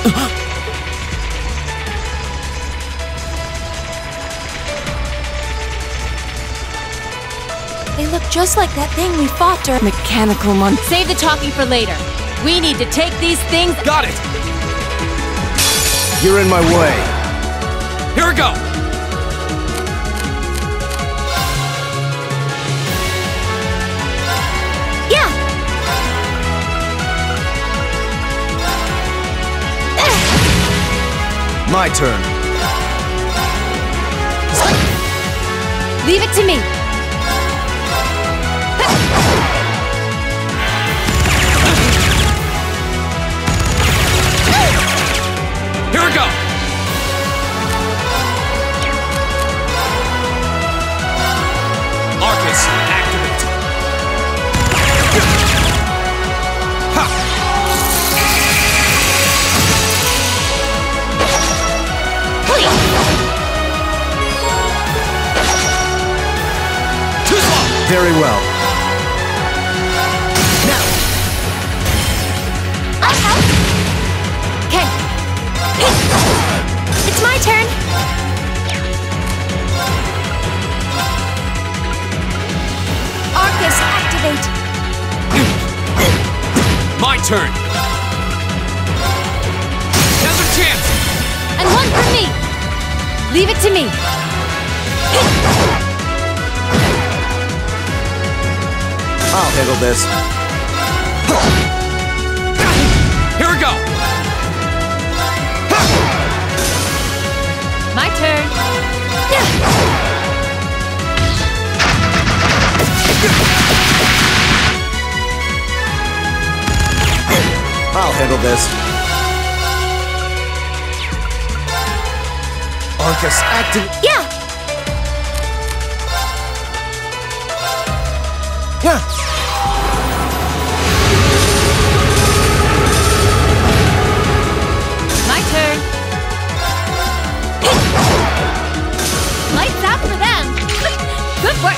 They look just like that thing we fought during mechanical month. Save the talking for later. We need to take these things. Got it! You're in my way. Here we go! Yeah! My turn. Leave it to me. Here we go! Arcus, activate. Ha! Too slow! Very well. Okay. It's my turn. Arcus, activate. My turn! Another chance! And one for me. Leave it to me. I'll handle this. Here we go! My turn. I'll handle this. Arcus, active. Yeah! Yeah! My turn. Lights out for them. Good work.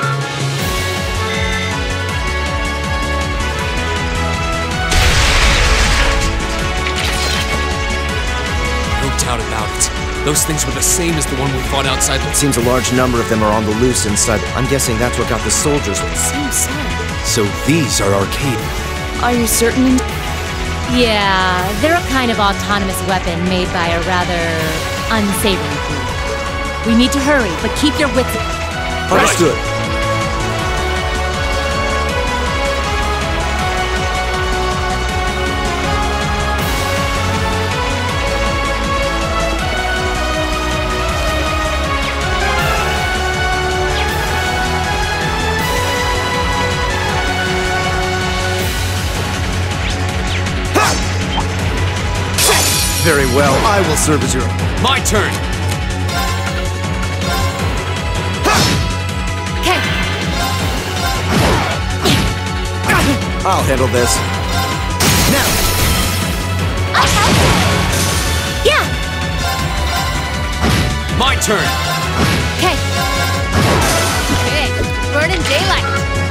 No doubt about it. Those things were the same as the one we fought outside. It seems a large number of them are on the loose inside. I'm guessing that's what got the soldiers. Seems sad. So these are arcade. Are you certain? Yeah, they're a kind of autonomous weapon made by a rather unsavory group. We need to hurry, but keep your wits. Understood. Very well, I will serve as your... My turn! Okay. I'll handle this. Now. I'll help. Yeah. My turn! Okay. Hey, burning daylight.